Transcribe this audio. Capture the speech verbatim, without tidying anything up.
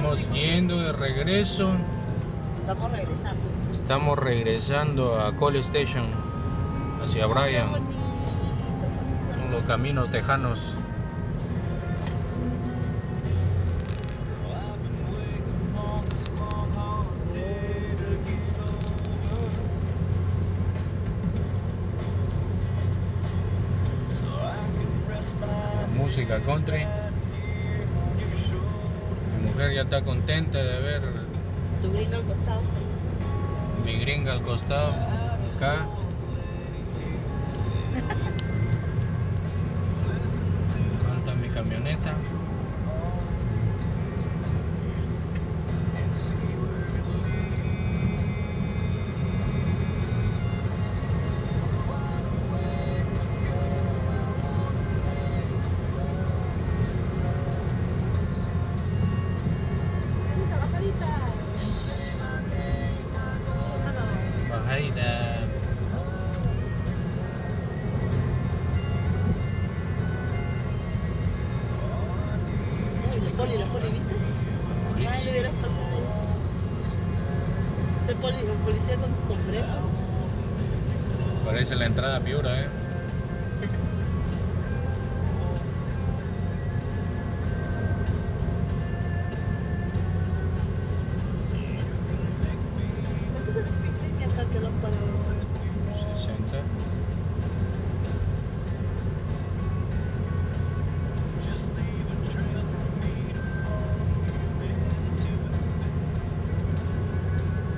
estamos yendo de regreso. Estamos regresando. Estamos regresando a Cole Station, hacia Bryan, en los caminos tejanos. Música country. Mi mujer ya está contenta de ver Tu gringo al costado. mi gringa al costado, acá. Falta mi camioneta. Bajadita. Uy, la poli, la poli, ¿viste? Ay, le hubieras pasado. Ese poli, el policía con su sombrero. Parece la entrada a Piura, eh.